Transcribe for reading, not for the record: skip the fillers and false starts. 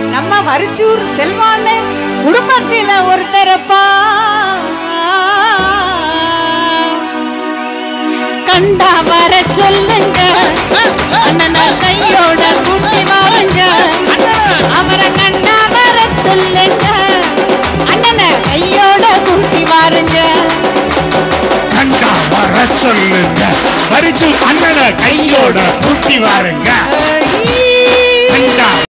நம்ம வரிச்சூர் செல்வான்னு குடும்பத்தில ஒருத்தரப்பா. கண்டா வர சொல்லுங்க, அண்ணனை கையோட கூட்டி வாருங்க. அவரை கண்டா வர சொல்லுங்க, அண்ணனை கையோட கூட்டி வாருங்க. கண்டா வர சொல்லுங்க, வரிச்சூர் அண்ணனை கையோட கூட்டி வாருங்க.